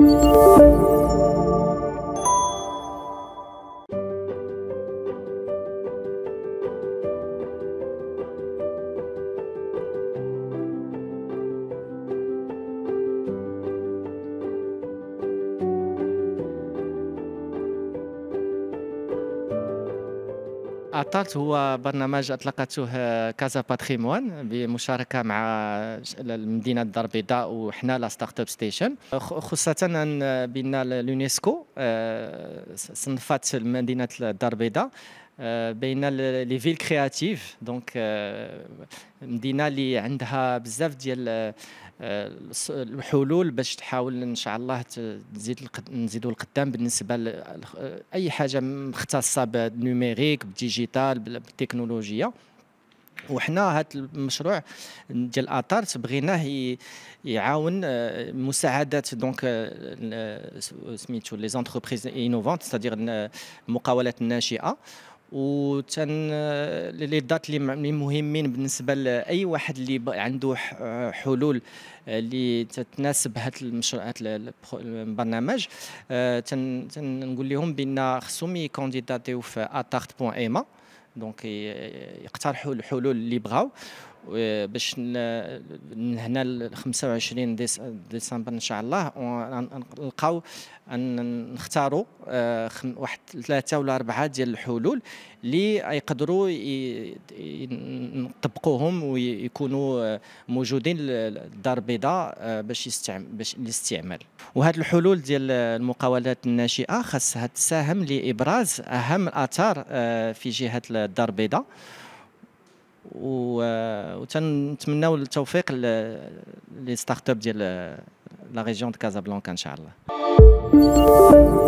أطارت هو برنامج أطلقته كازا باتريمون بمشاركة مع مدينة الدار البيضاء وحنا لا ستارت اب ستيشن، خاصة أن بأن اليونسكو صنفت مدينة الدار البيضاء بين لي فيل كرياتيف. دونك مدينة اللي عندها بزاف ديال الحلول باش تحاول ان شاء الله نزيدوا القدام بالنسبه لاي حاجه مختصه بالنيميريك بالديجيتال بالتكنولوجيا. وحنا هذا المشروع ديال اطارت بغيناه يعاون مساعده دونك سميتو لي زونتربريز انوفونت ستادير المقاولات الناشئه. وتن لي دات اللي مهمين بالنسبه لاي واحد اللي عنده حلول اللي تتناسب هذا المشروع هذا البرنامج. تنقول لهم بان خصهم يكونديداتيو في atart.ema، دونك يقترحوا الحلول اللي بغاو باش هنا ل 25 ديسمبر ان شاء الله نلقاو ان نختاروا واحد 3 ولا 4 ديال الحلول اللي يقدروا نطبقوهم ويكونوا موجودين للدار البيضاء باش الاستعمال. وهذه الحلول ديال المقاولات الناشئه خاصها تساهم لابراز اهم الاثار في جهه الدار البيضاء، وتنتمناو التوفيق لي ستارت اب ديال لا ريجيون د كازابلانكا ان شاء الله.